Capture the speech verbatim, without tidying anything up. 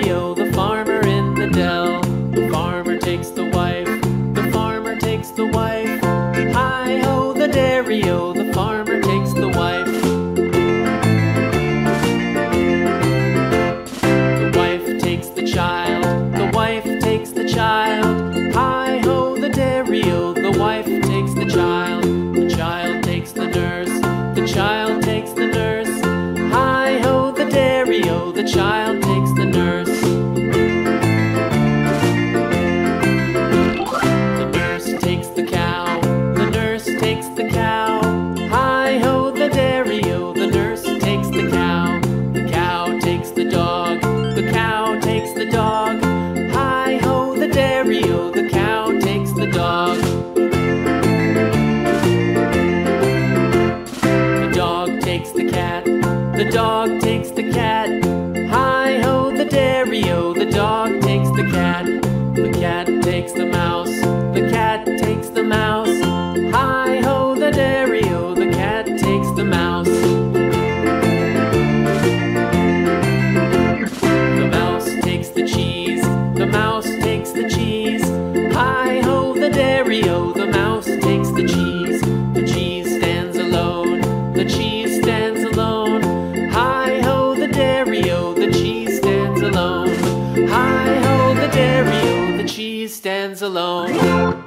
dairy-o, the farmer in the dell. The farmer takes the wife, the farmer takes the wife. Hi-ho, the dairy-o, the farmer takes the wife. The wife takes the child, the wife takes the child. Hi-ho, the dairy-o, the wife takes the child. The child takes the nurse, the child takes the nurse. Hi-ho, the dairy-o, the child takes the nurse. The nurse takes the cow, the nurse takes the cow. Hi-ho, the dairy-o, the nurse takes the cow. The cow takes the dog, the cow takes the dog. Hi-ho, the dairy-o, the cow takes the dog. The dog takes the cat, the dog takes the cat. Hi-ho, the dairy-o, the dog takes the cat. The cat takes the mouse, the cat takes the mouse. Hi-ho, the dairy-o, the cat takes the mouse. The mouse takes the cheese, the mouse takes the cheese. Hi-ho, the dairy-o, the mouse takes the cheese. The cheese stands alone, the cheese stands alone. Hi-ho, the dairy-o, the cheese stands alone. Hi-ho, the dairy-o, the cheese stands alone.